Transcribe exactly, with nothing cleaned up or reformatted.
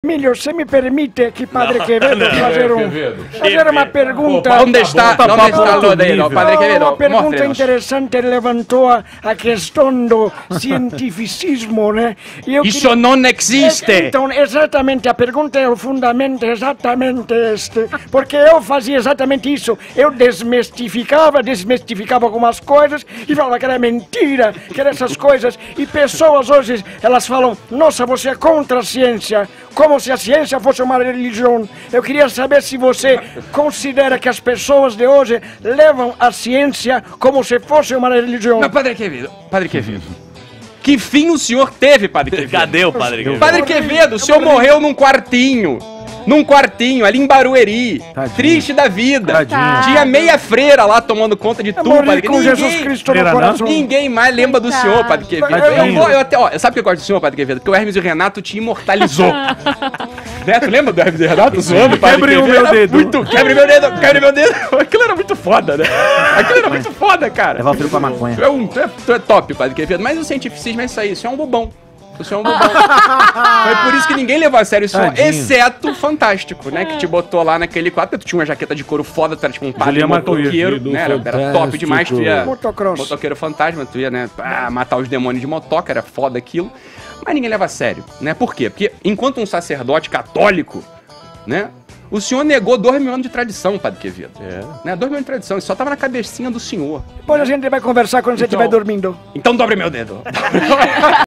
Milho, você me permite aqui, Padre Não, Quevedo, não, fazer, um, Quevedo. fazer uma pergunta? Onde está, tá bom, onde tá está bom. lo de Padre Não, Quevedo? uma pergunta Mostre-nos. interessante levantou a, a questão do cientificismo, né? E eu Isso queria- não existe. Então, exatamente, a pergunta é o fundamento exatamente este. Porque eu fazia exatamente isso. Eu desmistificava, desmistificava algumas coisas e falava que era mentira, que eram essas coisas. E pessoas hoje, elas falam, nossa, você é contra a ciência, como se a ciência fosse uma religião. Eu queria saber se você considera que as pessoas de hoje levam a ciência como se fosse uma religião. Mas, Padre Quevedo, Padre Quevedo, que fim o senhor teve, Padre Quevedo? Cadê o Padre Quevedo? Padre Quevedo, o senhor morreu num quartinho. Num quartinho, ali em Barueri. Tadinho. Triste da vida. Tadinho. Tinha meia freira lá tomando conta de Eu tudo, morri Padre com Quevedo. Jesus Cristo no Freira, não? coração. Ninguém mais lembra do senhor, Padre Quevedo. Eu, eu, vou- eu até, ó, sabe por que eu gosto do senhor, Padre Quevedo? Porque o Hermes e o Renato te imortalizou. Né? Tu lembra do Hermes e o Renato zoando o Padre Quebre o Quevedo? meu dedo. Muito, quebre meu dedo, quebre meu dedo. Aquilo era muito foda, né? Aquilo era muito foda, cara. Levar o filho pra maconha. Tu é, um, tu, é, tu é top, Padre Quevedo. Mas o cientificismo é isso aí, isso é um bobão. Isso é um bobão. Foi por isso que ninguém levou a sério o senhor, Tadinho. exceto o Fantástico, né? Que te botou lá naquele quadro, porque tu tinha uma jaqueta de couro foda, tu era tipo um padre Juliana marcou isso. motoqueiro, né? Era, era top demais, tu ia... Motocross. Motoqueiro fantasma, tu ia, né, pá, matar os demônios de motoca, era foda aquilo. Mas ninguém leva a sério, né? Por quê? Porque enquanto um sacerdote católico, né? O senhor negou dois mil anos de tradição, Padre Quevedo. É. Né? Dois mil anos de tradição, isso só tava na cabecinha do senhor. Depois a gente vai conversar quando você Então- estiver dormindo. Então dobre meu dedo.